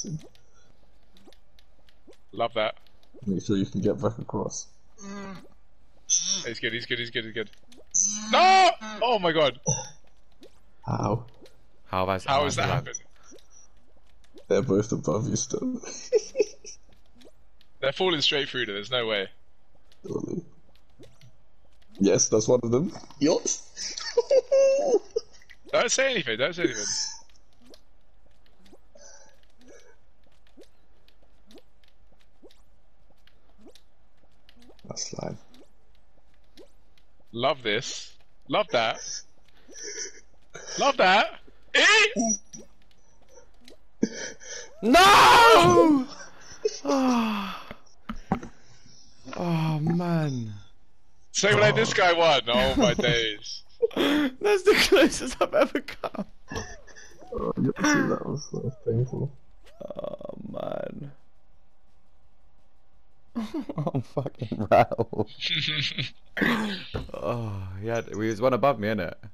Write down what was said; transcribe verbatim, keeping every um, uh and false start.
crossing. Love that. Make sure you can get back across. He's good, he's good, he's good, he's good. No! Oh my god. How? How has How has that happened? They're both above you still. They're falling straight through to there's no way. Surely. Yes, that's one of them. Yes. Don't say anything, don't say anything. That's slide. Love this. Love that. Love that. Eh? No! Oh, oh man. Same like this guy won. Oh my days. That's the closest I've ever come. Oh, you see, that was, that was painful. Oh man. I'm fucking rattled. Oh, yeah, he was one above me, innit?